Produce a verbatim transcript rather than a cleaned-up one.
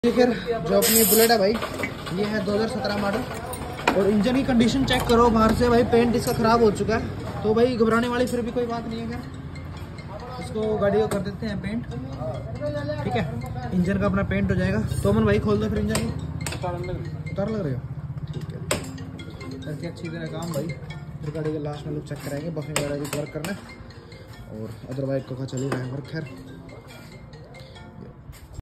ये खैर जो अपनी बुलेट है भाई, ये है दो हज़ार सत्रह मॉडल। और इंजन की कंडीशन चेक करो बाहर से भाई, पेंट इसका ख़राब हो चुका है। तो भाई घबराने वाली फिर भी कोई बात नहीं है। खैर इसको गाड़ी को कर देते हैं पेंट, ठीक है। इंजन का अपना पेंट हो जाएगा। तो अमन भाई खोल दो फिर इंजन को। उतार लग रहे हो, ठीक है। करके अच्छी तरह काम भाई, फिर गाड़ी के लास्ट में लोग चेक कराएंगे। बफिंग वगैरह भी वर्क करना है और अदरवाइज को चल ही रहा है वर्क। खैर